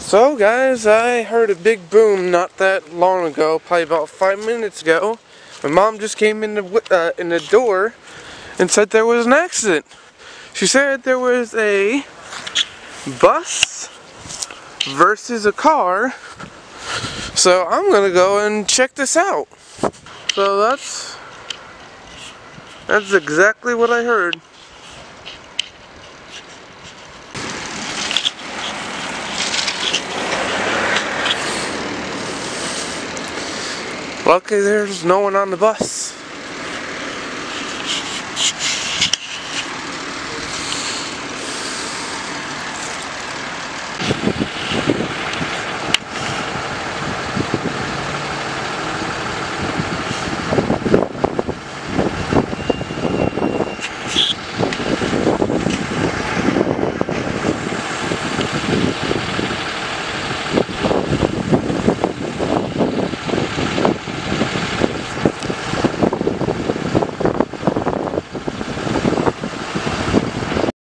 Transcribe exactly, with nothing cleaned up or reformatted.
So guys, I heard a big boom not that long ago, probably about five minutes ago. My mom just came in the, uh, in the door and said there was an accident. She said there was a bus versus a car. So I'm gonna go and check this out. So that's that's exactly what I heard. Luckily there's no one on the bus.